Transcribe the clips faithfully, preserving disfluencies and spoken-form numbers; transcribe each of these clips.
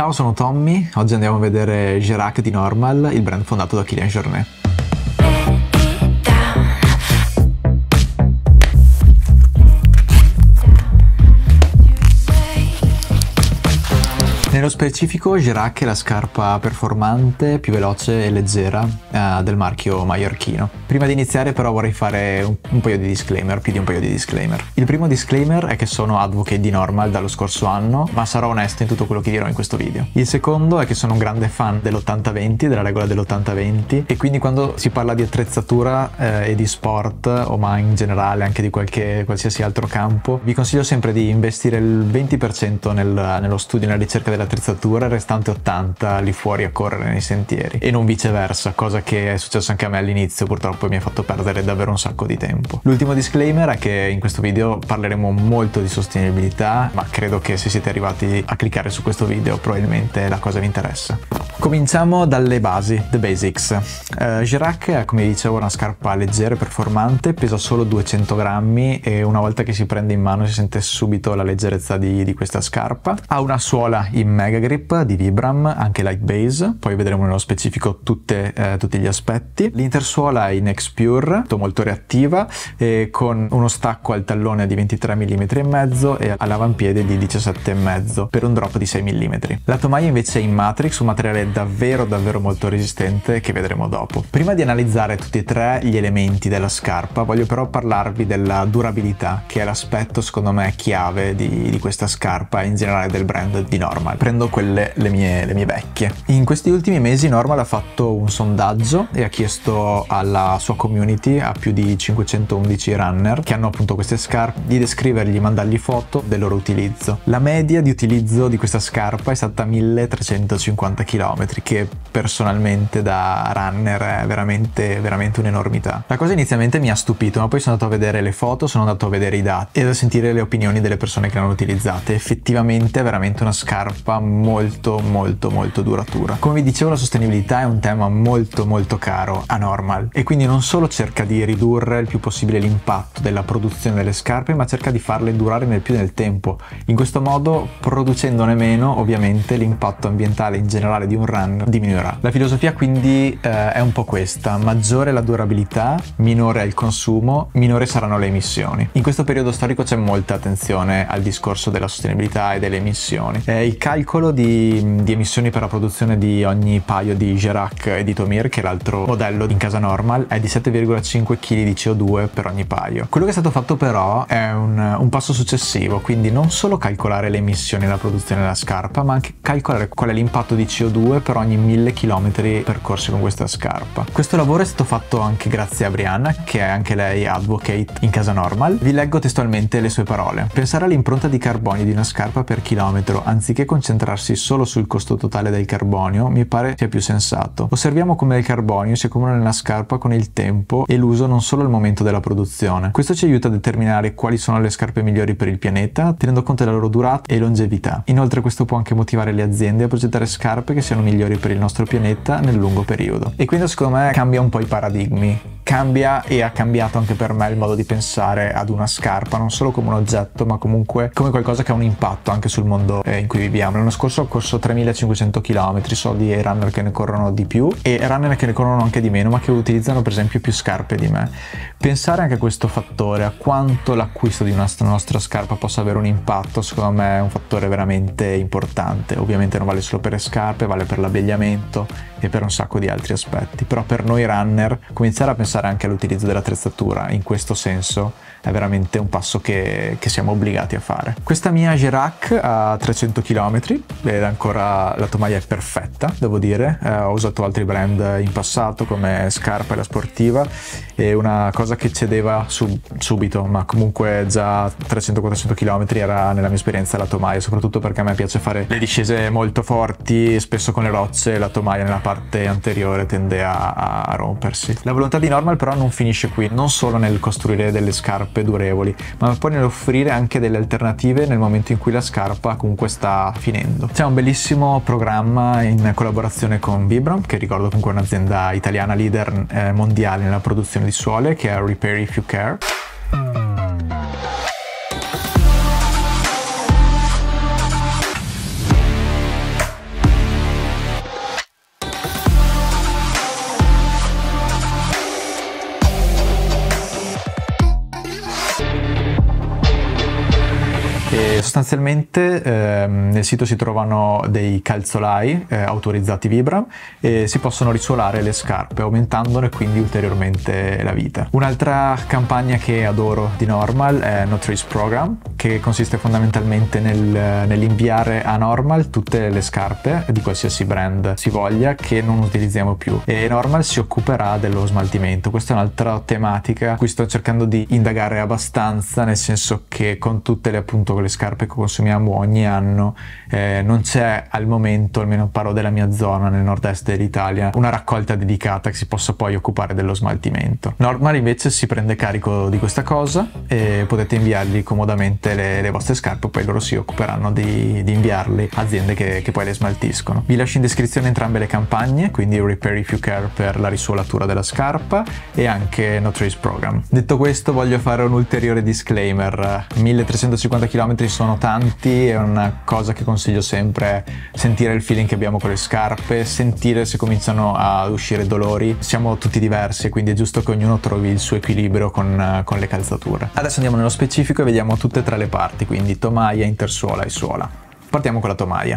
Ciao, sono Tommy, oggi andiamo a vedere Gerac di Normal, il brand fondato da Kylian Jornet. Nello specifico Gerac è la scarpa performante, più veloce e leggera eh, del marchio maiorchino. Prima di iniziare però vorrei fare un, un paio di disclaimer, più di un paio di disclaimer. Il primo disclaimer è che sono advocate di Normal dallo scorso anno, ma sarò onesto in tutto quello che dirò in questo video. Il secondo è che sono un grande fan dell'ottanta venti, della regola dell'ottanta venti, e quindi quando si parla di attrezzatura eh, e di sport, o ma in generale anche di qualche, qualsiasi altro campo, vi consiglio sempre di investire il venti per cento nel, nello studio e nella ricerca della attrezzatura, il restante ottanta lì fuori a correre nei sentieri, e non viceversa, cosa che è successo anche a me all'inizio, purtroppo mi ha fatto perdere davvero un sacco di tempo. L'ultimo disclaimer è che in questo video parleremo molto di sostenibilità, ma credo che se siete arrivati a cliccare su questo video probabilmente la cosa vi interessa. Cominciamo dalle basi, the basics. Uh, Gerac è, come dicevo, una scarpa leggera e performante, pesa solo duecento grammi e una volta che si prende in mano si sente subito la leggerezza di, di questa scarpa. Ha una suola in Mega Grip di Vibram, anche Light Base, poi vedremo nello specifico tutte, eh, tutti gli aspetti. L'intersuola è in X-Pure, molto reattiva, e con uno stacco al tallone di ventitré millimetri e mezzo e all'avampiede di diciassette e mezzo per un drop di sei millimetri. La tomaia invece è in Matrix, un materiale davvero davvero molto resistente che vedremo dopo. Prima di analizzare tutti e tre gli elementi della scarpa voglio però parlarvi della durabilità, che è l'aspetto secondo me chiave di, di questa scarpa e in generale del brand di Normal. Prendo quelle le mie, le mie vecchie. In questi ultimi mesi Normal ha fatto un sondaggio e ha chiesto alla sua community, a più di cinquecentoundici runner che hanno appunto queste scarpe, di descrivergli, mandargli foto del loro utilizzo. La media di utilizzo di questa scarpa è stata milletrecentocinquanta chilometri, che personalmente da runner è veramente veramente un'enormità. La cosa inizialmente mi ha stupito, ma poi sono andato a vedere le foto, sono andato a vedere i dati e a sentire le opinioni delle persone che l'hanno utilizzate. Effettivamente è veramente una scarpa molto molto molto duratura. Come vi dicevo, la sostenibilità è un tema molto molto caro a Normal, e quindi non solo cerca di ridurre il più possibile l'impatto della produzione delle scarpe, ma cerca di farle durare nel più nel tempo. In questo modo, producendone meno, ovviamente l'impatto ambientale in generale di un run diminuirà. La filosofia quindi eh, è un po' questa: maggiore la durabilità, minore è il consumo, minore saranno le emissioni. In questo periodo storico c'è molta attenzione al discorso della sostenibilità e delle emissioni. Eh, il calcolo di, di emissioni per la produzione di ogni paio di Gerac e di Tomir, che è l'altro modello in casa Normal, è di sette virgola cinque chili di C O due per ogni paio. Quello che è stato fatto però è un, un passo successivo, quindi non solo calcolare le emissioni nella produzione della scarpa, ma anche calcolare qual è l'impatto di C O due per ogni mille chilometri percorsi con questa scarpa. Questo lavoro è stato fatto anche grazie a Brianna, che è anche lei advocate in casa Normal. Vi leggo testualmente le sue parole: pensare all'impronta di carbonio di una scarpa per chilometro anziché concentrarsi solo sul costo totale del carbonio mi pare sia più sensato. Osserviamo come il carbonio si accumula nella scarpa con il tempo e l'uso, non solo al momento della produzione. Questo ci aiuta a determinare quali sono le scarpe migliori per il pianeta, tenendo conto della loro durata e longevità. Inoltre questo può anche motivare le aziende a progettare scarpe che siano migliori per il nostro pianeta nel lungo periodo. E quindi secondo me cambia un po' i paradigmi. Cambia, e ha cambiato anche per me, il modo di pensare ad una scarpa, non solo come un oggetto, ma comunque come qualcosa che ha un impatto anche sul mondo eh, in cui viviamo. L'anno scorso ho corso tremilacinquecento chilometri, so di runner che ne corrono di più e runner che ne corrono anche di meno, ma che utilizzano per esempio più scarpe di me. Pensare anche a questo fattore, a quanto l'acquisto di una nostra scarpa possa avere un impatto, secondo me è un fattore veramente importante. Ovviamente non vale solo per le scarpe, vale per l'abbigliamento e per un sacco di altri aspetti, però per noi runner cominciare a pensare anche all'utilizzo dell'attrezzatura in questo senso è veramente un passo che, che siamo obbligati a fare. Questa mia Gerac ha trecento chilometri ed ancora la tomaia è perfetta, devo dire. Eh, ho usato altri brand in passato come Scarpa e La Sportiva, e una cosa che cedeva sub, subito, ma comunque già trecento quattrocento chilometri era nella mia esperienza la tomaia, soprattutto perché a me piace fare le discese molto forti, spesso con le rocce la tomaia nella parte anteriore tende a, a rompersi. La volontà di Normal però non finisce qui, non solo nel costruire delle scarpe durevoli, ma poi nell'offrire anche delle alternative nel momento in cui la scarpa comunque sta finendo. C'è un bellissimo programma in collaborazione con Vibram, che ricordo comunque è un'azienda italiana leader eh, mondiale nella produzione di suole, che è Repair If You Care. sostanzialmente eh, nel sito si trovano dei calzolai eh, autorizzati Vibram e si possono risuolare le scarpe aumentandone quindi ulteriormente la vita. Un'altra campagna che adoro di Normal è No Trace Program, che consiste fondamentalmente nel, nell'inviare a Normal tutte le scarpe di qualsiasi brand si voglia che non utilizziamo più, e Normal si occuperà dello smaltimento. Questa è un'altra tematica a cui sto cercando di indagare abbastanza, nel senso che con tutte le appunto le scarpe che consumiamo ogni anno eh, non c'è al momento, almeno parlo della mia zona nel nord-est dell'Italia, una raccolta dedicata che si possa poi occupare dello smaltimento. Normal invece si prende carico di questa cosa e potete inviargli comodamente le, le vostre scarpe, poi loro si occuperanno di, di inviarli a aziende che, che poi le smaltiscono. Vi lascio in descrizione entrambe le campagne, quindi Repair If You Care per la risuolatura della scarpa e anche No Trace Program. Detto questo, voglio fare un ulteriore disclaimer. milletrecentocinquanta chilometri sono tanti, è una cosa che consiglio sempre: sentire il feeling che abbiamo con le scarpe, sentire se cominciano a uscire dolori. Siamo tutti diversi e quindi è giusto che ognuno trovi il suo equilibrio con, con le calzature. Adesso andiamo nello specifico e vediamo tutte e tre le parti, quindi tomaia, intersuola e suola. Partiamo con la tomaia.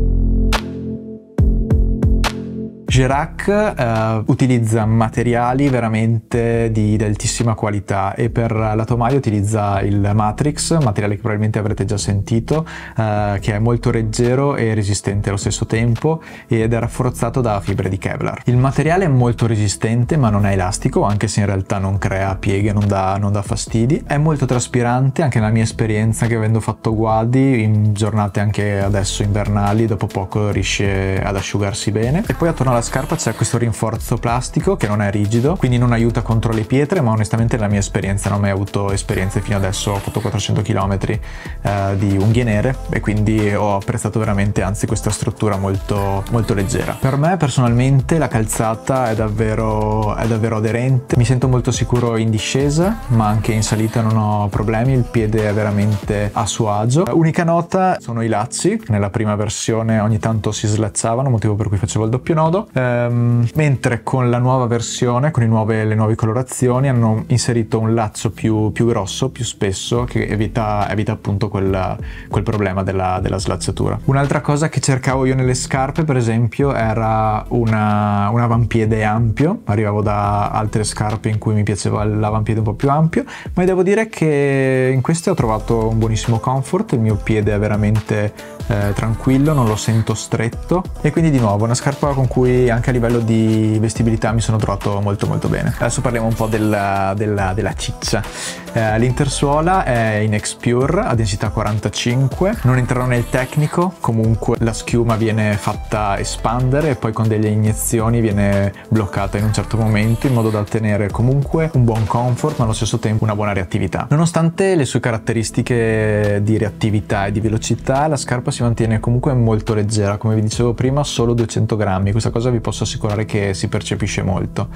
Gerac eh, utilizza materiali veramente di, di altissima qualità e per la tomaia utilizza il Matrix, materiale che probabilmente avrete già sentito, eh, che è molto leggero e resistente allo stesso tempo ed è rafforzato da fibre di Kevlar. Il materiale è molto resistente ma non è elastico, anche se in realtà non crea pieghe, non dà, non dà fastidi. È molto traspirante, anche nella mia esperienza, che avendo fatto guadi in giornate anche adesso invernali, dopo poco riesce ad asciugarsi bene. E poi attorno alla scarpa c'è questo rinforzo plastico che non è rigido, quindi non aiuta contro le pietre, ma onestamente nella mia esperienza non ho mai avuto esperienze fino adesso. Ho fatto quattrocento chilometri eh, di unghie nere e quindi ho apprezzato veramente, anzi, questa struttura molto, molto leggera. Per me personalmente la calzata è davvero, è davvero aderente, mi sento molto sicuro in discesa, ma anche in salita non ho problemi, il piede è veramente a suo agio. Unica nota sono i lacci. Nella prima versione ogni tanto si slacciavano, motivo per cui facevo il doppio nodo, ehm, mentre con la nuova versione, con i nuove, le nuove colorazioni, hanno inserito un laccio più, più grosso, più spesso, che evita, evita appunto quel, quel problema della, della slacciatura. Un'altra cosa che cercavo io nelle scarpe, per esempio, era una, un avampiede ampio. Arrivavo da altre scarpe in cui mi piaceva l'avampiede un po' più ampio, ma devo dire che in queste ho trovato un buonissimo comfort. Il mio piede è veramente eh, tranquillo, non lo sento stretto, e quindi di nuovo una scarpa con cui anche a livello di vestibilità mi sono trovato molto molto bene. Adesso parliamo un po' della, della, della ciccia. Eh, l'intersuola è in X-Pure a densità quarantacinque, non entrerò nel tecnico, comunque la schiuma viene fatta espandere e poi con delle iniezioni viene bloccata in un certo momento in modo da ottenere comunque un buon comfort ma allo stesso tempo una buona reattività. Nonostante le sue caratteristiche di reattività e di velocità, la scarpa si mantiene comunque molto leggera, come vi dicevo prima, solo duecento grammi. Questa cosa vi posso assicurare che si percepisce molto.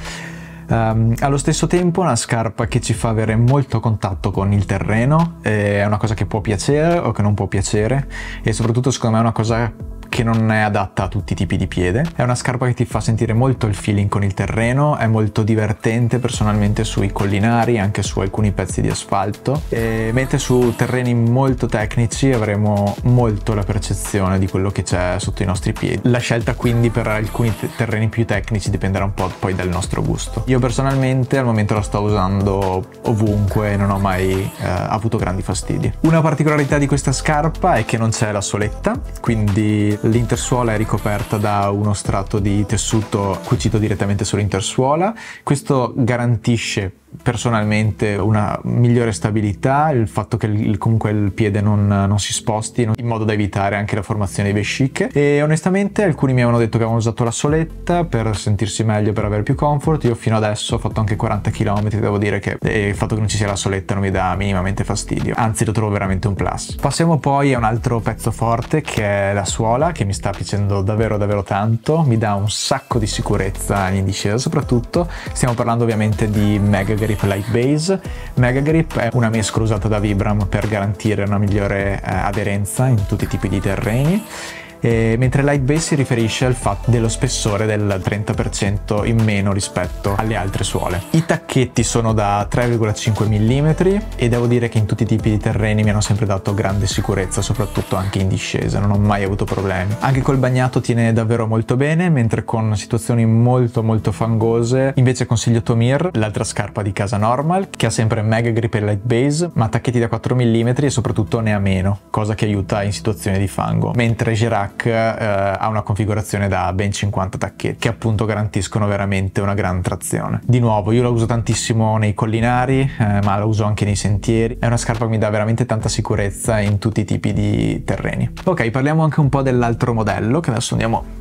Um, allo stesso tempo è una scarpa che ci fa avere molto contatto con il terreno, è una cosa che può piacere o che non può piacere, e soprattutto secondo me è una cosa che non è adatta a tutti i tipi di piede. È una scarpa che ti fa sentire molto il feeling con il terreno, è molto divertente personalmente sui collinari, anche su alcuni pezzi di asfalto, e mentre su terreni molto tecnici avremo molto la percezione di quello che c'è sotto i nostri piedi. La scelta quindi per alcuni terreni più tecnici dipenderà un po' poi dal nostro gusto. Io personalmente al momento la sto usando ovunque e non ho mai eh, avuto grandi fastidi. Una particolarità di questa scarpa è che non c'è la soletta, quindi l'intersuola è ricoperta da uno strato di tessuto cucito direttamente sull'intersuola. Questo garantisce personalmente una migliore stabilità, il fatto che il, comunque il piede non, non si sposti, in modo da evitare anche la formazione di vesciche. E onestamente alcuni mi avevano detto che avevano usato la soletta per sentirsi meglio, per avere più comfort. Io fino adesso ho fatto anche quaranta chilometri, devo dire che il fatto che non ci sia la soletta non mi dà minimamente fastidio, anzi lo trovo veramente un plus. Passiamo poi a un altro pezzo forte, che è la suola, che mi sta piacendo davvero davvero tanto, mi dà un sacco di sicurezza in discesa. Soprattutto stiamo parlando ovviamente di Mega Grip Light Base. Mega Grip è una mescola usata da Vibram per garantire una migliore eh, aderenza in tutti i tipi di terreni. e, mentre light base si riferisce al fatto dello spessore del trenta per cento in meno rispetto alle altre suole. I tacchetti sono da tre virgola cinque millimetri e devo dire che in tutti i tipi di terreni mi hanno sempre dato grande sicurezza, soprattutto anche in discesa, non ho mai avuto problemi. Anche col bagnato tiene davvero molto bene, mentre con situazioni molto molto fangose invece consiglio Tomir, l'altra scarpa di casa Normal, che ha sempre mega grip e light base, ma tacchetti da quattro millimetri e soprattutto ne ha meno, cosa che aiuta in situazioni di fango, mentre Gerac eh, ha una configurazione da ben cinquanta tacchetti, che appunto garantiscono veramente una gran trazione. Di nuovo, io la uso tantissimo nei collinari, eh, ma la uso anche nei sentieri, è una scarpa che mi dà veramente tanta sicurezza in tutti i tipi di terreni. Ok, parliamo anche un po' dell'altro modello, che adesso andiamo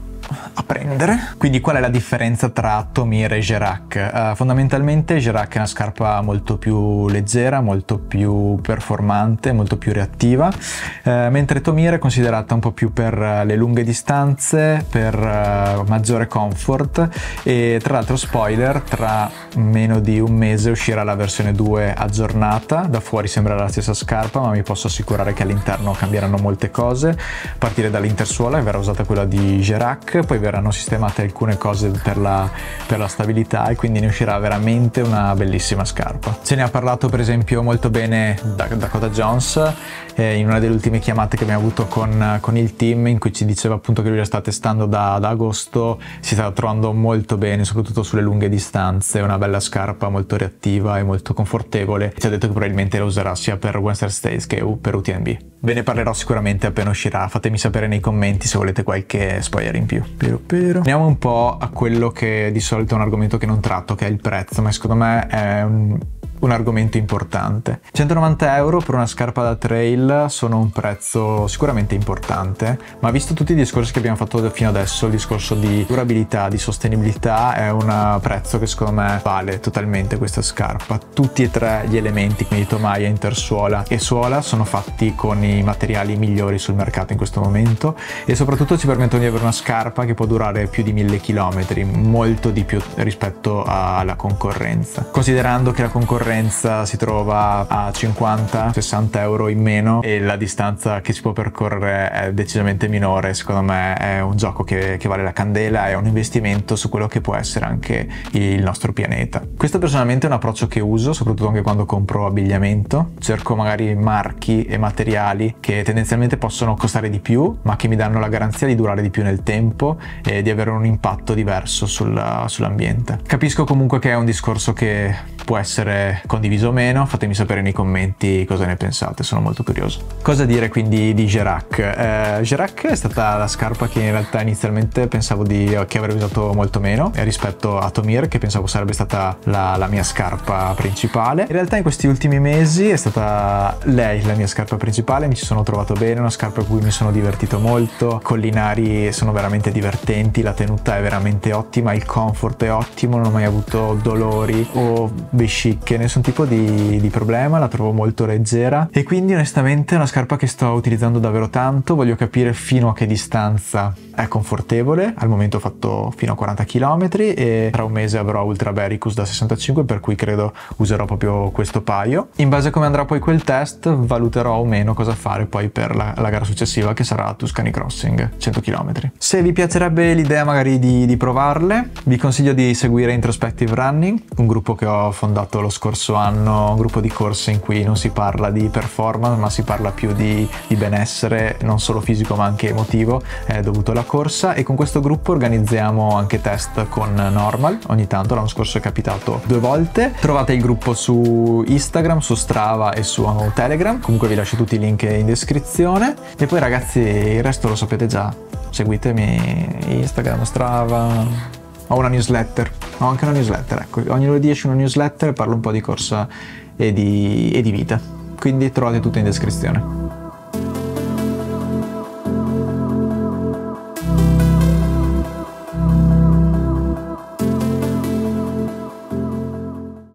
a prendere. Quindi qual è la differenza tra Tomir e Gerac? Uh, fondamentalmente Gerac è una scarpa molto più leggera, molto più performante, molto più reattiva, uh, mentre Tomir è considerata un po' più per uh, le lunghe distanze, per uh, maggiore comfort, e tra l'altro spoiler, tra meno di un mese uscirà la versione due aggiornata. Da fuori sembra la stessa scarpa, ma mi posso assicurare che all'interno cambieranno molte cose, a partire dall'intersuola, verrà usata quella di Gerac, poi verranno sistemate alcune cose per la, per la stabilità, e quindi ne uscirà veramente una bellissima scarpa. Ce ne ha parlato per esempio molto bene Dakota Jones eh, in una delle ultime chiamate che abbiamo avuto con, con il team, in cui ci diceva appunto che lui la sta testando da, da agosto, si sta trovando molto bene soprattutto sulle lunghe distanze, è una bella scarpa molto reattiva e molto confortevole. Ci ha detto che probabilmente la userà sia per Western States che per U T M B. Ve ne parlerò sicuramente appena uscirà, fatemi sapere nei commenti se volete qualche spoiler in più. Pero, pero. Andiamo un po' a quello che di solito è un argomento che non tratto, che è il prezzo, ma secondo me è un, un argomento importante. centonovanta euro per una scarpa da trail sono un prezzo sicuramente importante, ma visto tutti i discorsi che abbiamo fatto fino adesso, il discorso di durabilità, di sostenibilità, è un prezzo che secondo me vale totalmente questa scarpa. Tutti e tre gli elementi, quindi tomaia, intersuola e suola, sono fatti con i materiali migliori sul mercato in questo momento, e soprattutto ci permettono di avere una scarpa che può durare più di mille chilometri, molto di più rispetto alla concorrenza. Considerando che la concorrenza si trova a cinquanta sessanta euro in meno e la distanza che si può percorrere è decisamente minore, secondo me è un gioco che, che vale la candela, è un investimento su quello che può essere anche il nostro pianeta. Questo personalmente è un approccio che uso soprattutto anche quando compro abbigliamento, cerco magari marchi e materiali che tendenzialmente possono costare di più ma che mi danno la garanzia di durare di più nel tempo e di avere un impatto diverso sul, sull'ambiente. Capisco comunque che è un discorso che può essere condiviso o meno, fatemi sapere nei commenti cosa ne pensate, sono molto curioso. Cosa dire quindi di Gerac? Eh, Gerac è stata la scarpa che in realtà inizialmente pensavo di, che avrei usato molto meno rispetto a Tomir, che pensavo sarebbe stata la, la mia scarpa principale. In realtà in questi ultimi mesi è stata lei la mia scarpa principale, mi ci sono trovato bene, una scarpa a cui mi sono divertito molto, collinari sono veramente divertenti, la tenuta è veramente ottima, il comfort è ottimo, non ho mai avuto dolori o vescicche, nessun tipo di, di problema, la trovo molto leggera e quindi onestamente è una scarpa che sto utilizzando davvero tanto. Voglio capire fino a che distanza è confortevole, al momento ho fatto fino a quaranta chilometri e tra un mese avrò Ultra Bericus da sessantacinque, per cui credo userò proprio questo paio. In base a come andrà poi quel test valuterò o meno cosa fare poi per la, la gara successiva, che sarà Tuscany Crossing, cento chilometri. Se vi piacerebbe l'idea magari di, di provarle, vi consiglio di seguire Introspective Running, un gruppo che ho fondato lo scorso anno, un gruppo di corse in cui non si parla di performance ma si parla più di, di benessere non solo fisico ma anche emotivo eh, dovuto alla corsa, e con questo gruppo organizziamo anche test con Normal ogni tanto. L'anno scorso è capitato due volte. Trovate il gruppo su Instagram, su Strava e su Telegram, comunque vi lascio tutti i link in descrizione. E poi ragazzi il resto lo sapete già, seguitemi Instagram, Strava. Ho una newsletter, ho anche una newsletter, ecco, ogni lunedì esce una newsletter e parlo un po' di corsa e di, e di vita, quindi trovate tutto in descrizione.